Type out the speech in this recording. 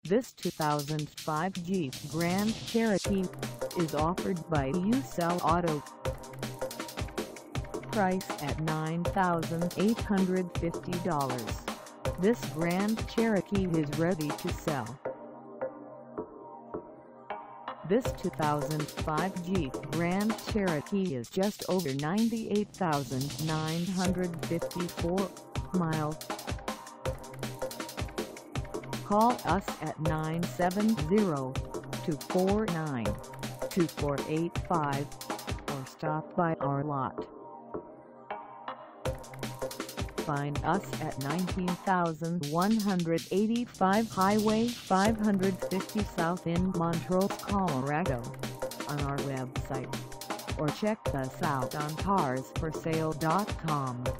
This 2005 Jeep Grand Cherokee is offered by You Sell Auto. Price at $9,850. This Grand Cherokee is ready to sell. This 2005 Jeep Grand Cherokee is just over 98,954 miles. Call us at 970-249-2485 or stop by our lot. Find us at 19,185 Highway 550 South in Montrose, Colorado on our website, or check us out on carsforsale.com.